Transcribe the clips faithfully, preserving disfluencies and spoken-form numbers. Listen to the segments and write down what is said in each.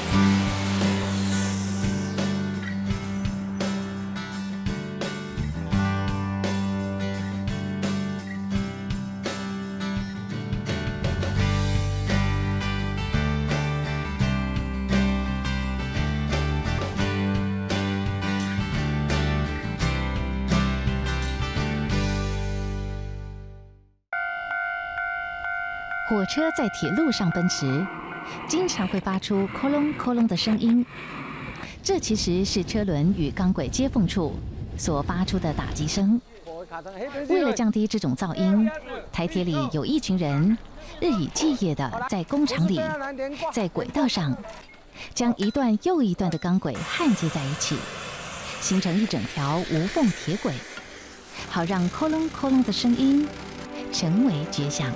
火车在铁路上奔驰，经常会发出“哐隆哐隆”的声音。这其实是车轮与钢轨接缝处所发出的打击声。为了降低这种噪音，台铁里有一群人日以继夜地在工厂里、在轨道上，将一段又一段的钢轨焊接在一起，形成一整条无缝铁轨，好让“哐隆哐隆”的声音成为绝响。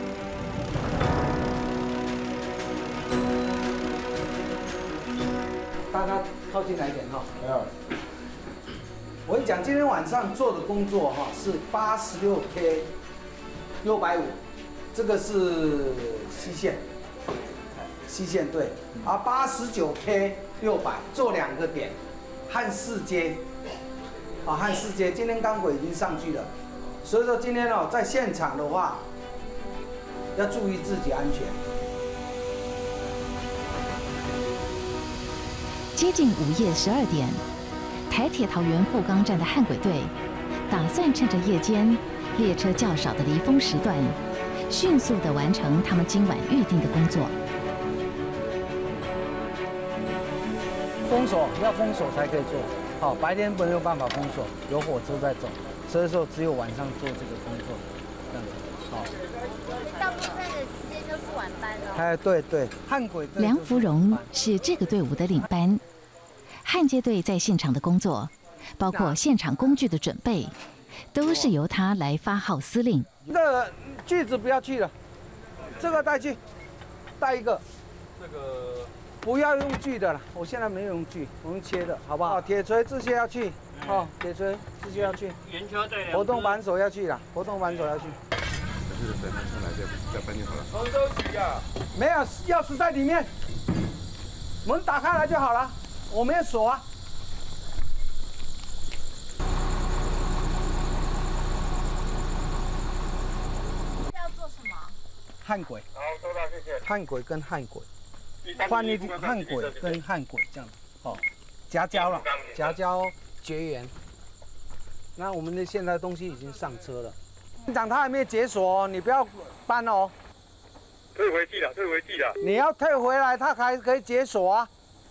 大家靠近来一点哈。没有。我跟你讲，今天晚上做的工作哈是八十六 K 六百五，这个是西线，西线对。啊，八十九 K 六百做两个点，焊四阶，啊焊四阶。今天钢轨已经上去了，所以说今天哦在现场的话，要注意自己安全。 接近午夜十二点，台铁桃园富冈站的焊轨队打算趁着夜间列车较少的离峰时段，迅速地完成他们今晚预定的工作。 封锁要封锁才可以做，好，白天没有办法封锁，有火车在走，所以说只有晚上做这个工作，这样子，好。 大部分的时间都是晚班哦。 哎，对对，焊轨。 梁福荣是这个队伍的领班。 焊接队在现场的工作，包括现场工具的准备，都是由他来发号司令。 这个锯子不要去了，这个带去，带一个。这个不要用锯的了，我现在没有用锯，我用切的，好不好？铁锤这些要去，哦，铁锤这些要去。原车队。活动扳手要去了，活动扳手要去。 就是等他上来再再搬就好了。 从周起啊？没有，钥匙在里面，门打开来就好了。 我没有锁啊。 要做什么？ 焊轨。 好，收到，谢谢。 焊轨跟焊轨，换一焊轨跟焊轨这样，哦，夹胶了，夹胶绝缘。那我们的现在东西已经上车了。院长他还没有解锁哦，你不要搬哦。 退回去了，退回去了。 你要退回来，他才可以解锁啊。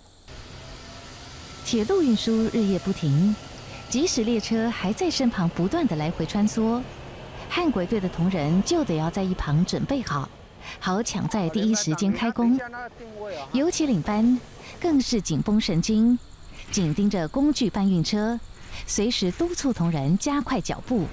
铁路运输日夜不停，即使列车还在身旁不断的来回穿梭，焊轨队的同仁就得要在一旁准备好，好抢在第一时间开工。尤其领班更是紧绷神经，紧盯着工具搬运车，随时督促同仁加快脚步。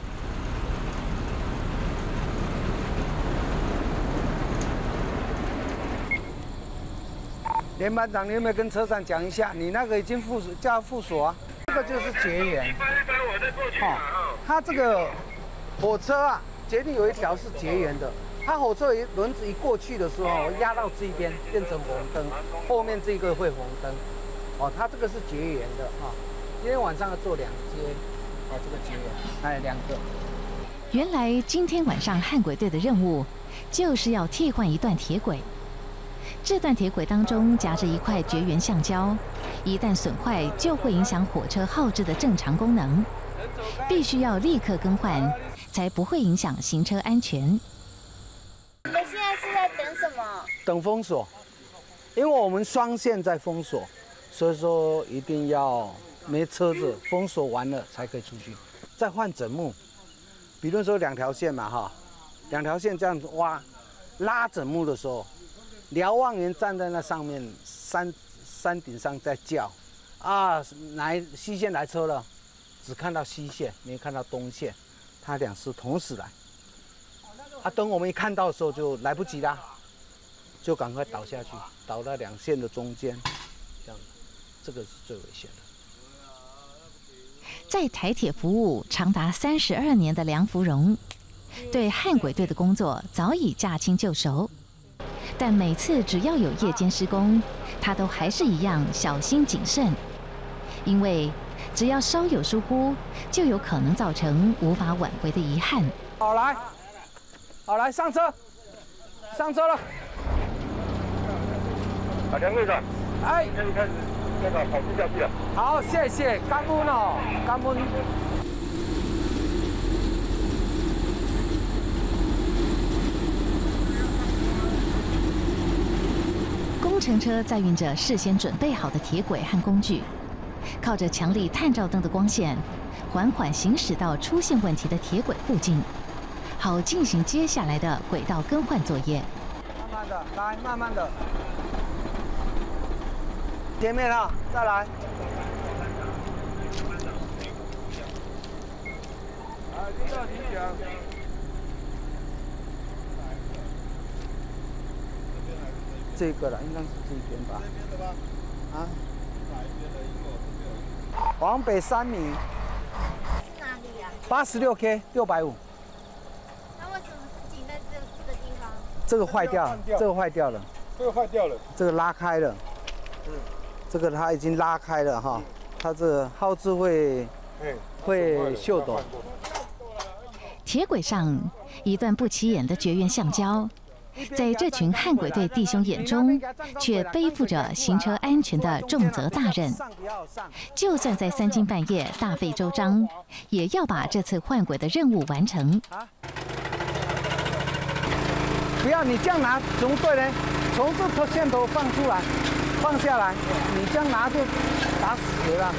连班长，你有没有跟车长讲一下？你那个已经附属叫附属啊，这个就是绝缘。哦，它这个火车啊，捷运有一条是绝缘的，它火车一轮子一过去的时候，压到这边变成红灯，后面这个会红灯。哦，它这个是绝缘的哈、哦。今天晚上要做两阶，哦，这个绝缘，哎，两个。 原来今天晚上焊轨队的任务，就是要替换一段铁轨。 这段铁轨当中夹着一块绝缘橡胶，一旦损坏就会影响火车号志的正常功能，必须要立刻更换，才不会影响行车安全。 你们现在是在等什么？ 等封锁，因为我们双线在封锁，所以说一定要没车子封锁完了才可以出去，再换枕木。比如说两条线嘛哈，两条线这样子挖拉枕木的时候。 瞭望员站在那上面山山顶上在叫，啊，来西线来车了，只看到西线，没看到东线，他俩是同时来。啊，等我们一看到的时候就来不及啦，就赶快倒下去，倒到两线的中间，这样，这个是最危险的。 在台铁服务长达三十二年的梁福荣，对焊轨队的工作早已驾轻就熟。 但每次只要有夜间施工，他都还是一样小心谨慎，因为只要稍有疏忽，就有可能造成无法挽回的遗憾。 好来，好来上车，上车了。 啊，梁队长， 哎， 可以开始那个跑步下去了。 好，谢谢，感恩哦，感恩。 工程车载运着事先准备好的铁轨和工具，靠着强力探照灯的光线，缓缓行驶到出现问题的铁轨附近，好进行接下来的轨道更换作业。 慢慢的，来，慢慢的。前面啊，再来。啊，听到你讲。这个了，应该是这边吧？这边的吧？啊？哪一边的？因为我这边有。往北三米。 是哪里呀？ 八十六 K， 六百五。 那为什么是停在这这个地方？ 这个坏掉，这个坏掉了。 这个坏掉了。 这个拉开了。嗯。这个它已经拉开了哈，它这个耗子会会锈抖。 铁轨上一段不起眼的绝缘橡胶，在这群汉轨队弟兄眼中，却背负着行车安全的重责大任。就算在三更半夜大费周章，也要把这次换轨的任务完成。 不要你这样拿怎么对呢？从这头线头放出来。放下来，你这样拿就打死了。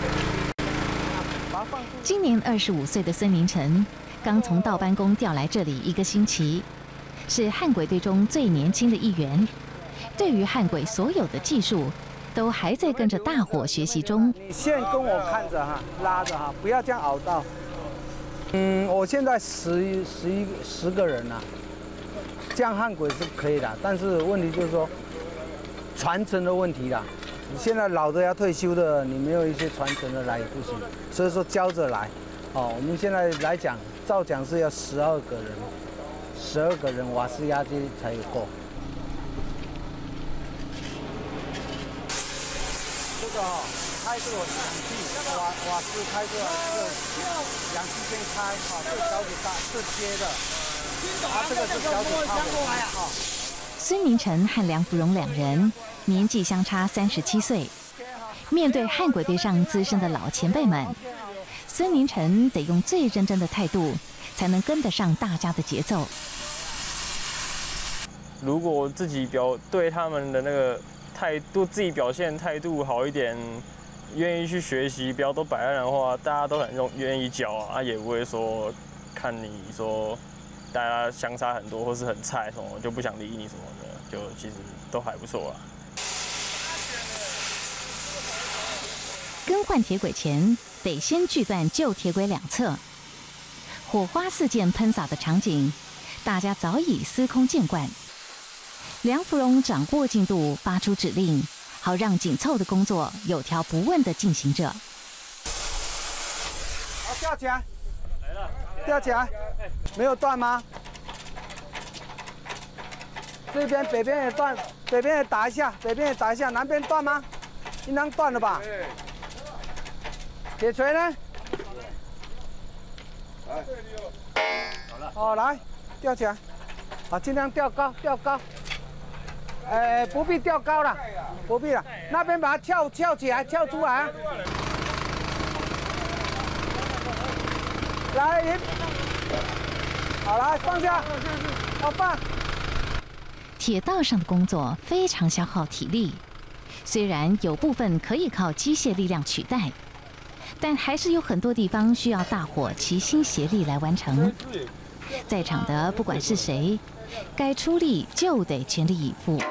今年二十五岁的孙明成，刚从道班工调来这里一个星期，是汉轨队中最年轻的一员。对于汉轨所有的技术，都还在跟着大伙学习中。 你线跟我看着哈，拉着哈，不要这样熬到。嗯，我现在十十一十个人了、啊，这样汉轨是可以的，但是问题就是说。传承的问题啦，你现在老的要退休的，你没有一些传承的来也不行，所以说教着来。哦，我们现在来讲，照讲是要十二个人，十二个人瓦斯压机才有够。这个哈、哦，开这个氧气瓦瓦斯开这个这氧气先开，哈、哦，这个脚趾大是接的，啊，这个是脚趾插的，哈。 孙明成和梁福荣两人年纪相差三十七岁，面对汉轨队上资深的老前辈们，孙明成得用最认真的态度，才能跟得上大家的节奏。 如果自己表对他们的那个态度，自己表现态度好一点，愿意去学习，不要都摆烂的话，大家都很容愿意教啊，也不会说看你说。大家相差很多，或是很菜什么，就不想理你什么的，就其实都还不错啦。 更换铁轨前，得先锯断旧铁轨两侧。火花四溅喷洒的场景，大家早已司空见惯。梁福荣掌握进度，发出指令，好让紧凑的工作有条不紊地进行着。 好，吊起来，吊起来。没有断吗？这边北边也断，北边也打一下，北边也打一下，南边断吗？应当断了吧？铁锤呢？来，好了，好来，吊起来，好，尽量吊高，吊高。哎，不必吊高了，不必了，那边把它翘翘起来，翘出来啊。来，好来，放下，好放。 铁道上的工作非常消耗体力，虽然有部分可以靠机械力量取代，但还是有很多地方需要大伙齐心协力来完成。在场的不管是谁，该出力就得全力以赴。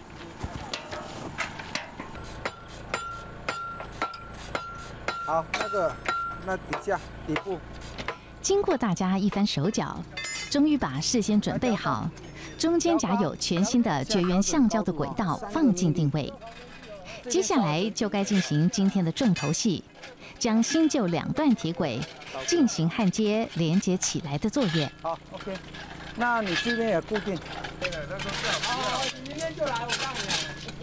好，那个，那底下底部。 经过大家一番手脚，终于把事先准备好、中间夹有全新的绝缘橡胶的轨道放进定位。接下来就该进行今天的重头戏，将新旧两段铁轨进行焊接连接起来的作业。 好 ，OK， 那你这边也固定。 对了，那时候这样。好， 明天就。 就来，我告诉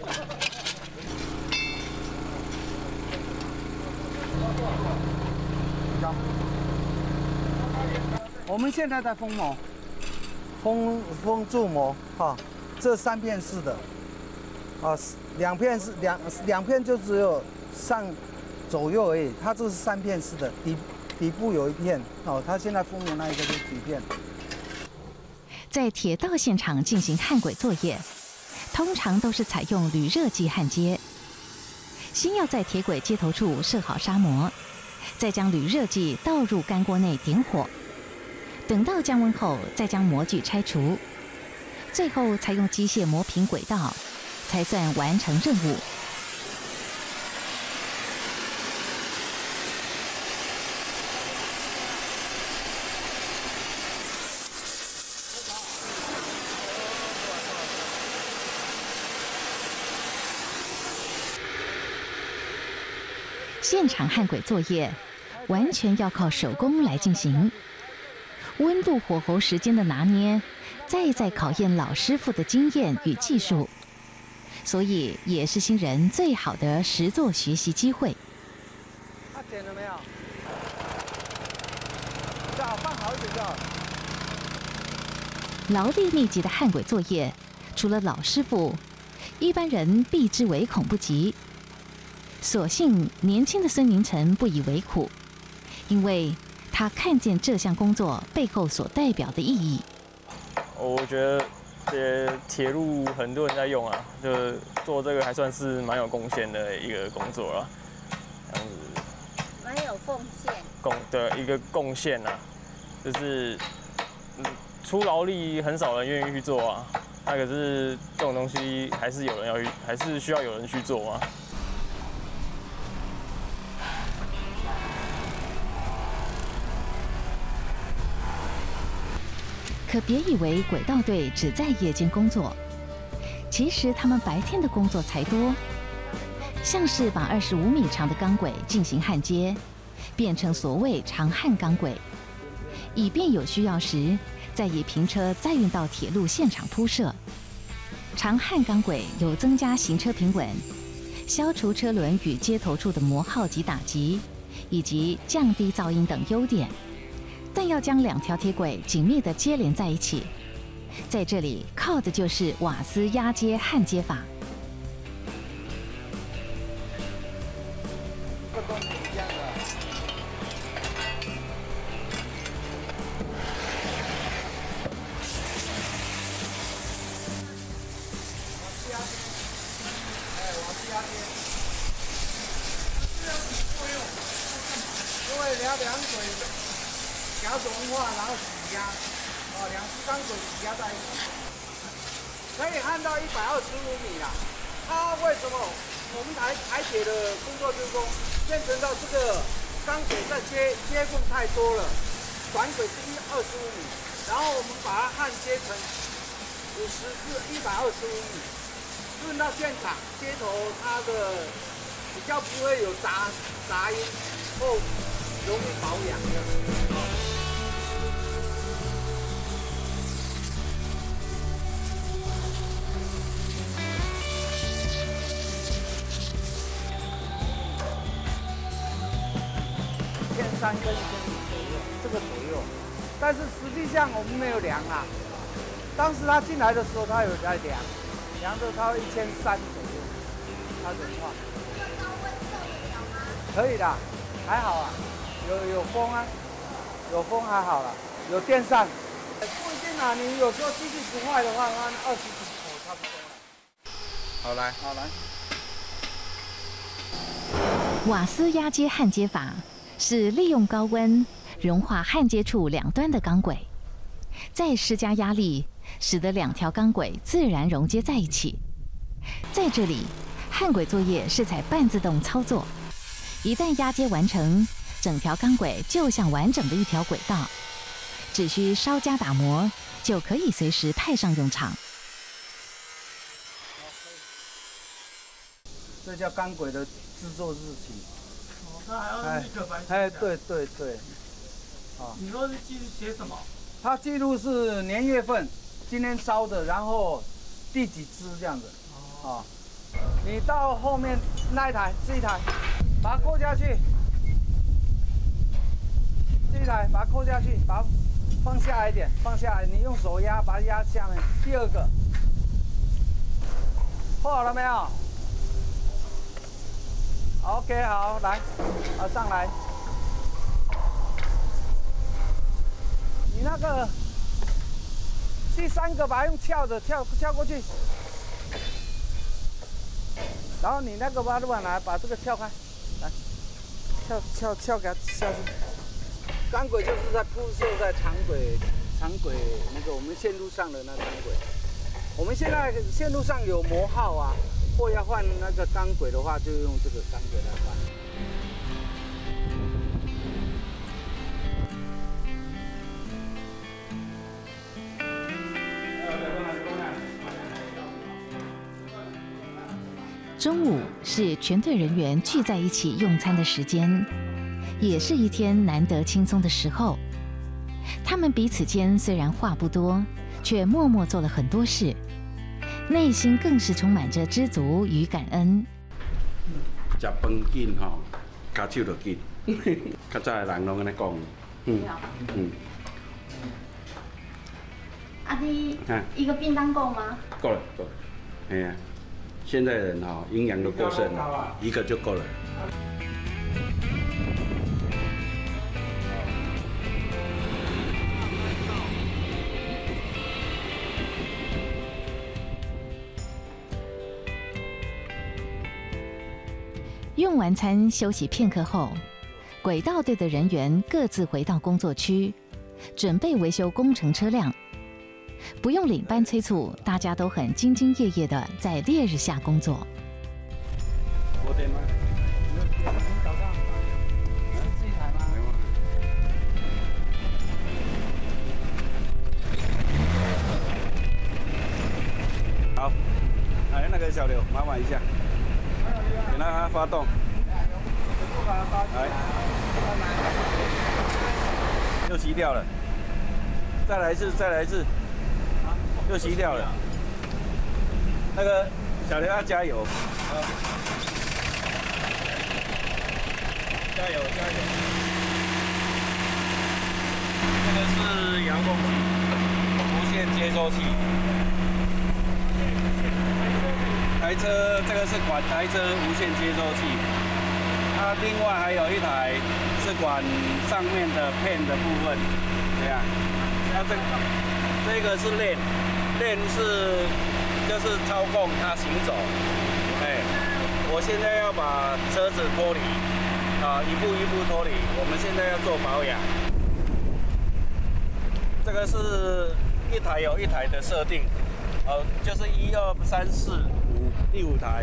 你。我们现在在封模，封封铸模哈，这三片式的，啊，两片是两两片就只有上左右而已，它这是三片式的，底底部有一片哦，它现在封的那一个就是底片。 在铁道现场进行焊轨作业，通常都是采用铝热剂焊接。先要在铁轨接头处设好砂模，再将铝热剂倒入干锅内点火，等到降温后，再将模具拆除，最后才用机械磨平轨道，才算完成任务。现场焊轨作业完全要靠手工来进行，温度、火候、时间的拿捏，再再考验老师傅的经验与技术，所以也是新人最好的实作学习机会。 他剪了没有？这样放好一点就好。 劳力密集的焊轨作业，除了老师傅，一般人避之唯恐不及。所幸年轻的孙明成不以为苦，因为他看见这项工作背后所代表的意义。 我觉得这铁路很多人在用啊，就是做这个还算是蛮有贡献的一个工作了，这样子。 蛮有奉献。 贡的一个贡献啊，就是嗯，出劳力很少人愿意去做啊。那可是这种东西还是有人要去，还是需要有人去做啊。 可别以为轨道队只在夜间工作，其实他们白天的工作才多。像是把二十五米长的钢轨进行焊接，变成所谓长焊钢轨，以便有需要时再以平车载运到铁路现场铺设。长焊钢轨有增加行车平稳、消除车轮与接头处的磨耗及打击，以及降低噪音等优点。但要将两条铁轨紧密地接连在一起，在这里靠的就是瓦斯压接焊接法。 这都是一样的。哎，瓦斯压接。这有什么作用？因为两两轨夹融化，然后挤压，哦，两支钢轨挤压在一起，可以焊到一百二十五米啦。它为什么我们台台铁的工作就是说，变成到这个钢轨在接接缝太多了，短轨是一二十五米，然后我们把它焊接成五十至一百二十五米，运到现场接头，它的比较不会有杂杂音或容易保养的。一千三跟一千五左右，这个左右，但是实际上我们没有量啊。当时他进来的时候，他有在量，量的他一千三左右，他融化。可以的，还好啊，有有风啊，有风还好啦，有电扇。不一定啊，你有时候机器不坏的话，那二十几口差不多了。好来，好来。 瓦斯压接焊接法是利用高温融化焊接处两端的钢轨，再施加压力，使得两条钢轨自然融接在一起。在这里，焊轨作业是采半自动操作，一旦压接完成，整条钢轨就像完整的一条轨道，只需稍加打磨，就可以随时派上用场。 这叫钢轨的制作日期。 哦，那还要立刻翻写。 哎，对对对。啊， 你说是记写什么？ 它记录是年月份，今天烧的，然后第几支这样子。哦，你到后面那一台，这一台，把它扣下去。这一台把它扣下去，把它放下来一点，放下来，你用手压，把它压下面。第二个，扣好了没有 ？OK， 好，来，好上来。你那个第三个把它用跳的跳跳过去，然后你那个把把来把这个撬开，来，撬撬撬给它下去。钢轨就是在铺设在长轨长轨那个我们线路上的那长轨。我们现在线路上有磨耗啊，或要换那个钢轨的话，就用这个钢轨来换。 中午是全队人员聚在一起用餐的时间，也是一天难得轻松的时候。他们彼此间虽然话不多，却默默做了很多事，内心更是充满着知足与感恩。 食饭紧吼，脚手就紧。较早的人拢安尼讲。嗯嗯。 阿弟，一个便当够吗？ 够了，够了。哎呀，现在人哈营养都过剩了，一个就够了。 用完餐休息片刻后，轨道队的人员各自回到工作区，准备维修工程车辆。不用领班催促，大家都很兢兢业业地在烈日下工作。 我点吗？ 早上是这一台吗？ 好，哎，那个小刘，麻烦一下，给它发动。来，又熄掉了，再来一次，再来一次。又熄掉了，那个小刘要加油，啊，加油加油！这个是遥控器，无线接收器。台车这个是管台车无线接收器，它另外还有一台是管上面的片的部分，这样。那这这个是链。链是就是操控它行走，哎，我现在要把车子脱离，啊，一步一步脱离。我们现在要做保养，这个是一台有一台的设定，呃，就是一二三四五第五台。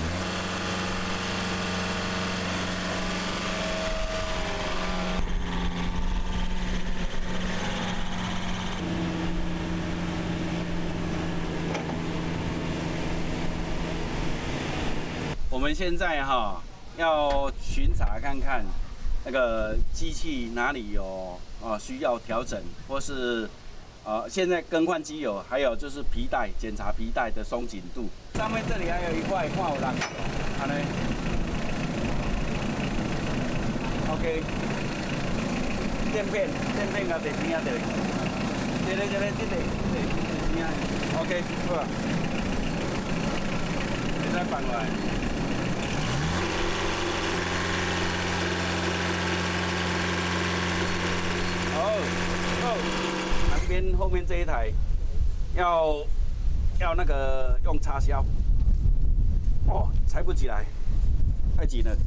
我们现在哈要巡查看看那个机器哪里有啊需要调整，或是呃现在更换机油，还有就是皮带检查皮带的松紧度。上面这里还有一块看有人，安尼 ，OK， 垫片垫片甲地边啊，这里，这里这里这里这里这边啊 ，OK， 好啊，你再放过来。哦哦，旁边后面这一台要要那个用插销，哦，踩不起来，太紧了。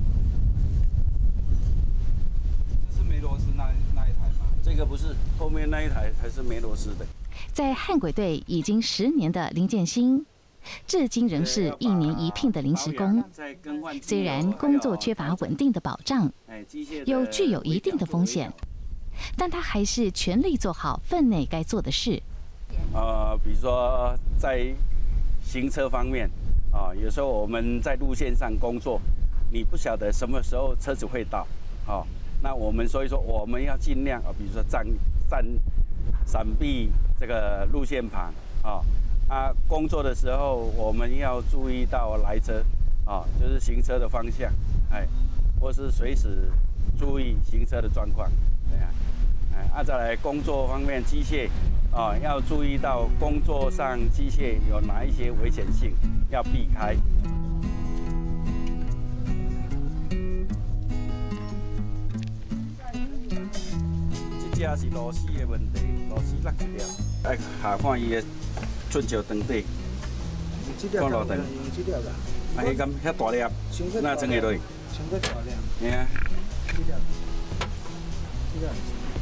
这是梅罗斯那那一台吗？ 这个不是，后面那一台才是梅罗斯的。 在汉轨队已经十年的林建新，至今仍是一年一聘的临时工。虽然工作缺乏稳定的保障，又具有一定的风险，但他还是全力做好分内该做的事。 呃，比如说在行车方面，啊，有时候我们在路线上工作，你不晓得什么时候车子会到，啊，那我们所以说我们要尽量啊，比如说站站闪避这个路线旁，啊， 啊，工作的时候我们要注意到来车，啊，就是行车的方向，哎，或是随时注意行车的状况，这样。哎，啊，再来工作方面，机械，啊，要注意到工作上机械有哪一些危险性，要避开。这只是螺丝的问题，螺丝落一条，爱下看伊的寸桥长短，看路灯。 用这条啦。 啊，迄咁遐大粒，哪装下落去？ 穿个大粒。 嘿啊。 这条，这条。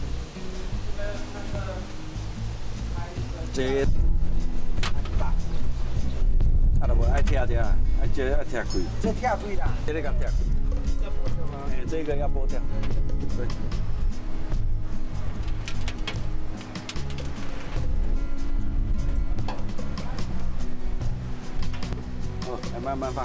这，啊，就无爱拆掉，啊，这爱拆开。 这拆开啦。 这个甲拆开。哎，这个要剥掉。对。哦，来慢慢放。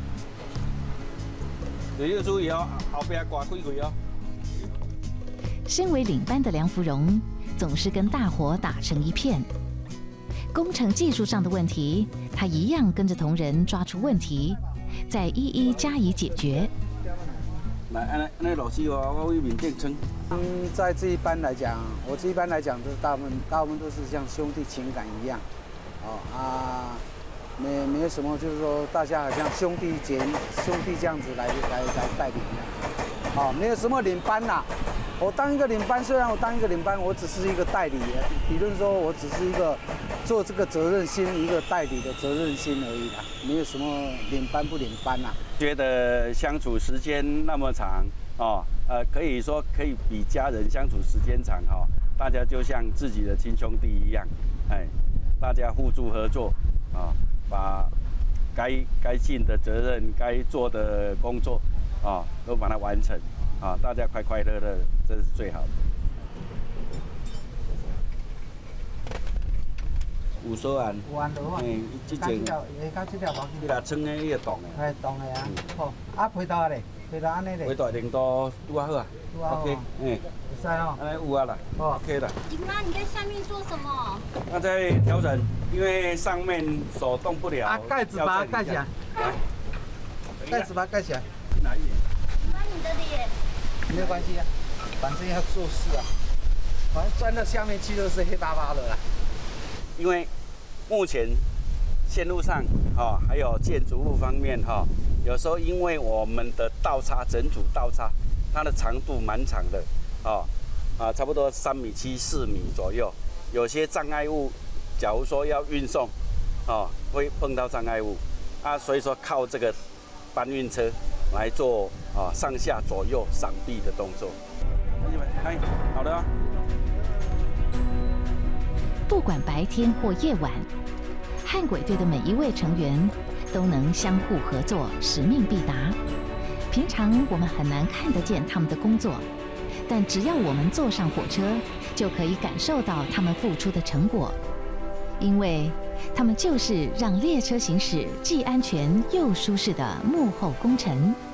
你要注意哦，后边挂开开哦。 身为领班的梁福荣，总是跟大伙打成一片。工程技术上的问题，他一样跟着同仁抓出问题，再一一加以解决。 来，安尼安尼螺丝我我为面顶撑。 嗯，在这一班来讲，我这一班来讲，都大部分大部分都是像兄弟情感一样，哦啊，没没有什么，就是说大家好像兄弟姐兄弟这样子来来来带领的，哦，没有什么领班啦。我当一个领班，虽然我当一个领班，我只是一个代理，理论说我只是一个做这个责任心，一个代理的责任心而已啦，没有什么领班不领班啦。 觉得相处时间那么长哦，呃，可以说可以比家人相处时间长哦，大家就像自己的亲兄弟一样，哎，大家互助合作啊，把该该尽的责任、该做的工作啊，都把它完成。啊，大家快快乐乐，这是最好的。有所案， 有案就好。 嘿，这种， 诶，到这条毛巾。 你若穿的，伊就动的。 哎，动的啊。好，啊，配套嘞，配套安尼嘞。 配套零度拄啊好啊。 拄啊好。 OK， 嗯。 会使哦。 安尼有啊啦。哦 OK 啦。 姨妈，你在下面做什么？ 那在调整，因为上面手动不了。 啊，盖子把它盖起来。 来。 盖子把它盖起来。 哪一点？ 妈，你的脸。 没有关系啊，反正要做事啊，反正钻到下面去都是黑巴巴的啦。 因为目前线路上哈、哦，还有建筑物方面哈、哦，有时候因为我们的道岔整组道岔，它的长度蛮长的，哦啊，差不多三米七、四米左右。有些障碍物，假如说要运送，哦，会碰到障碍物啊，所以说靠这个搬运车来做啊上下左右闪避的动作。哎，好的、啊。 不管白天或夜晚，汉轨队的每一位成员都能相互合作，使命必达。平常我们很难看得见他们的工作，但只要我们坐上火车，就可以感受到他们付出的成果，因为他们就是让列车行驶既安全又舒适的幕后功臣。